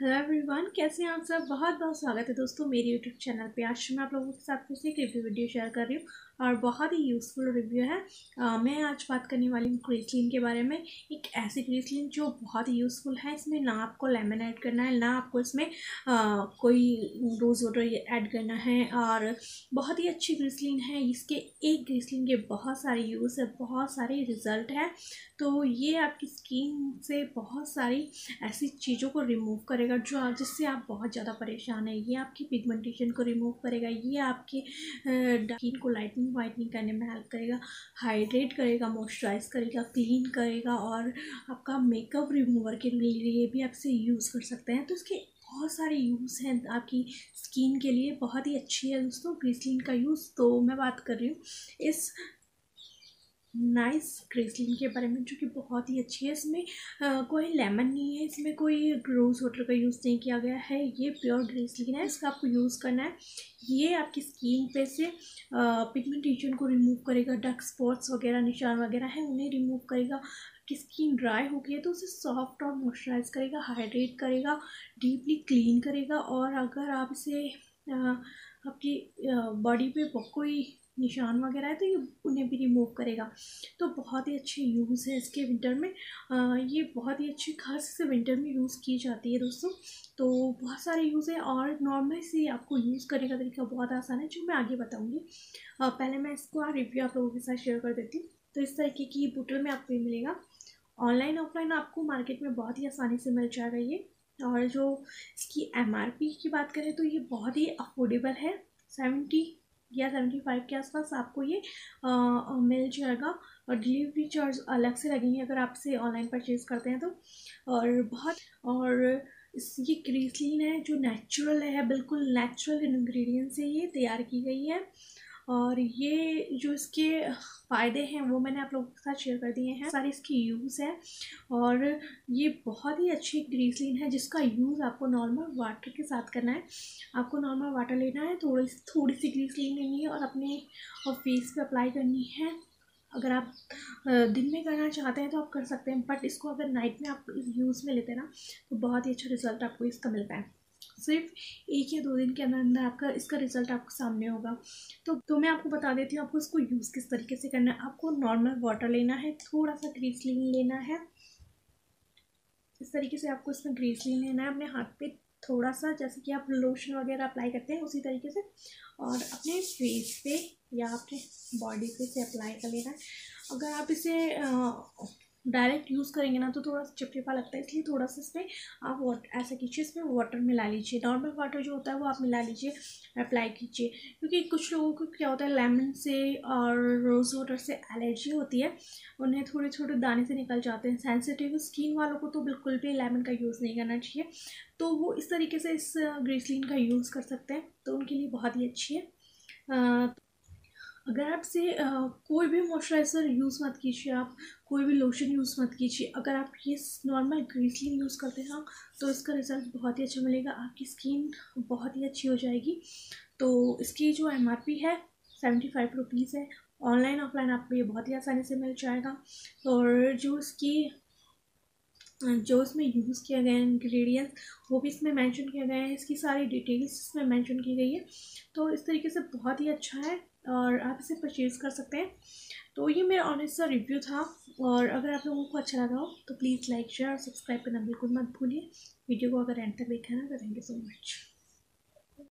Hello everyone, कैसे हैं आप सब। बहुत बहुत स्वागत है दोस्तों मेरे यूट्यूब चैनल पे। आज मैं आप लोगों के साथ फिर से एक रिव्यू वीडियो शेयर कर रही हूँ और बहुत ही यूज़फुल रिव्यू है। मैं आज बात करने वाली हूँ ग्लिसरीन के बारे में। एक ऐसी ग्लिसरीन जो बहुत ही यूज़फुल है। इसमें ना आपको लेमन ऐड करना है, ना आपको इसमें कोई रोज़ वाटर ऐड करना है और बहुत ही अच्छी ग्लिसरीन है। इसके एक ग्लिसरीन के बहुत सारे यूज़ है, बहुत सारे रिजल्ट है। तो ये आपकी स्किन से बहुत सारी ऐसी चीज़ों को रिमूव करेगा जो जिससे आप बहुत ज़्यादा परेशान है। ये आपकी पिगमेंटेशन को रिमूव करेगा, ये आपकी स्किन को लाइटनिंग वाइटनिंग करने में हेल्प करेगा, हाइड्रेट करेगा, मॉइस्चराइज करेगा, क्लीन करेगा और आपका मेकअप रिमूवर के लिए भी आप इसे यूज़ कर सकते हैं। तो इसके बहुत सारे यूज़ हैं आपकी स्किन के लिए। बहुत ही अच्छी है दोस्तों ग्लिसरीन का यूज़। तो मैं बात कर रही हूँ इस नाइस ग्लिसरीन के बारे में जो कि बहुत ही अच्छी है। इसमें कोई लेमन नहीं है, इसमें कोई रोज़ वाटर का यूज़ नहीं किया गया है। ये प्योर ग्लिसरीन है, इसका आपको यूज़ करना है। ये आपकी स्किन पे से पिगमेंटेशन को रिमूव करेगा, डार्क स्पॉट्स वगैरह निशान वगैरह है उन्हें रिमूव करेगा। कि स्किन ड्राई हो गई है तो उसे सॉफ्ट और मॉइस्चराइज करेगा, हाइड्रेट करेगा, डीपली क्लीन करेगा। और अगर आप इसे आपकी बॉडी पे कोई निशान वगैरह है तो ये उन्हें भी रिमूव करेगा। तो बहुत ही अच्छे यूज़ है इसके विंटर में। ये बहुत ही अच्छी खास से विंटर में यूज़ की जाती है दोस्तों। तो बहुत सारे यूज़ है और नॉर्मल से आपको यूज़ करने का तरीका बहुत आसान है जो मैं आगे बताऊँगी। पहले मैं इसको रिव्यू आप लोगों के साथ शेयर कर देती हूँ। तो इस तरीके की बोतल में आपको ये मिलेगा। ऑनलाइन ऑफलाइन आपको मार्केट में बहुत ही आसानी से मिल जाएगा ये। और जो इसकी MRP की बात करें तो ये बहुत ही अफोर्डेबल है। 70 या 75 के आसपास आपको ये मिल जाएगा। और डिलीवरी चार्ज अलग से लगेंगे अगर आप इसे ऑनलाइन परचेज़ करते हैं तो। और ये ग्लिसरीन है जो नेचुरल है, बिल्कुल नेचुरल इंग्रेडिएंट से ये तैयार की गई है। और ये जो इसके फ़ायदे हैं वो मैंने आप लोगों के साथ शेयर कर दिए हैं। सारे इसकी यूज़ है और ये बहुत ही अच्छी ग्लिसरीन है जिसका यूज़ आपको नॉर्मल वाटर के साथ करना है। आपको नॉर्मल वाटर लेना है, थोड़ी सी ग्लिसरीन लेनी है और अपने फेस पे अप्लाई करनी है। अगर आप दिन में करना चाहते हैं तो आप कर सकते हैं, बट इसको अगर नाइट में आप यूज़ में लेते हैं ना तो बहुत ही अच्छा रिजल्ट आपको इसका मिलता है। सिर्फ 1 या 2 दिन के अंदर अंदर आपका इसका रिजल्ट आपको सामने होगा। तो मैं आपको बता देती हूँ आपको इसको यूज़ किस तरीके से करना है। आपको नॉर्मल वाटर लेना है, थोड़ा सा ग्लिसरीन लेना है। इस तरीके से आपको इसमें ग्लिसरीन लेना है अपने हाथ पे थोड़ा सा, जैसे कि आप लोशन वगैरह अप्लाई करते हैं उसी तरीके से, और अपने फेस पे या अपने बॉडी पे से अप्लाई कर लेना है। अगर आप इसे डायरेक्ट यूज़ करेंगे ना तो थोड़ा सा चिपचिपा लगता है, इसलिए थोड़ा सा इसमें आप ऐसा कीजिए, इसमें वाटर मिला लीजिए। नॉर्मल वाटर जो होता है वो आप मिला लीजिए, अप्लाई कीजिए। क्योंकि कुछ लोगों को क्या होता है, लेमन से और रोज़ वाटर से एलर्जी होती है, उन्हें थोड़े छोटे दाने से निकल जाते हैं। सेंसिटिव स्किन वालों को तो बिल्कुल भी लेमन का यूज़ नहीं करना चाहिए। तो वो इस तरीके से इस ग्लिसरीन का यूज़ कर सकते हैं, तो उनके लिए बहुत ही अच्छी है। अगर आप से कोई भी मॉइस्चराइज़र यूज़ मत कीजिए, आप कोई भी लोशन यूज़ मत कीजिए। अगर आप ये नॉर्मल ग्लिसरीन यूज़ करते हैं तो इसका रिज़ल्ट बहुत ही अच्छा मिलेगा, आपकी स्किन बहुत ही अच्छी हो जाएगी। तो इसकी जो MRP है 75 रुपीज़ है। ऑनलाइन ऑफलाइन आपको ये बहुत ही आसानी से मिल जाएगा। और जो इसमें यूज़ किया गया है इंग्रेडिएंट्स वो भी इसमें मेंशन किया गया है, इसकी सारी डिटेल्स इसमें मेंशन की गई है। तो इस तरीके से बहुत ही अच्छा है और आप इसे परचेज़ कर सकते हैं। तो ये मेरा ऑनेस्ट सा रिव्यू था। और अगर आप लोगों को अच्छा लगा हो तो प्लीज़ लाइक शेयर और सब्सक्राइब करना बिल्कुल मत भूलिए। वीडियो को अगर एंड तक देखा ना तो थैंक यू सो मच।